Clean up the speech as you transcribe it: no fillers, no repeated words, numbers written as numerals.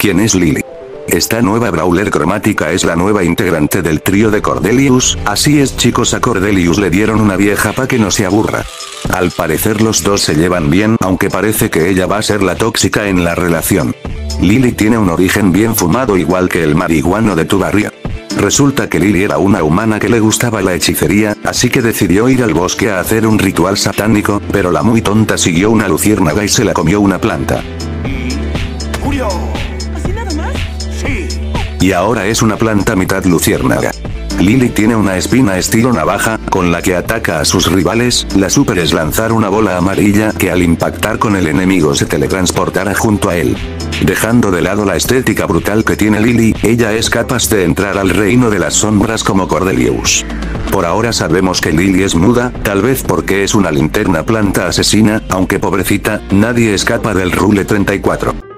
¿Quién es Lily? Esta nueva Brawler cromática es la nueva integrante del trío de Cordelius. Así es chicos, a Cordelius le dieron una vieja pa' que no se aburra. Al parecer los dos se llevan bien, aunque parece que ella va a ser la tóxica en la relación. Lily tiene un origen bien fumado igual que el marihuano de tu barrio. Resulta que Lily era una humana que le gustaba la hechicería, así que decidió ir al bosque a hacer un ritual satánico, pero la muy tonta siguió una luciérnaga y se la comió una planta. ¡Murió! ¿Así nada más? Sí. Y ahora es una planta mitad luciérnaga. Lily tiene una espina estilo navaja, con la que ataca a sus rivales. La super es lanzar una bola amarilla que al impactar con el enemigo se teletransportará junto a él. Dejando de lado la estética brutal que tiene Lily, ella es capaz de entrar al reino de las sombras como Cordelius. Por ahora sabemos que Lily es muda, tal vez porque es una linterna planta asesina, aunque pobrecita, nadie escapa del Rule 34.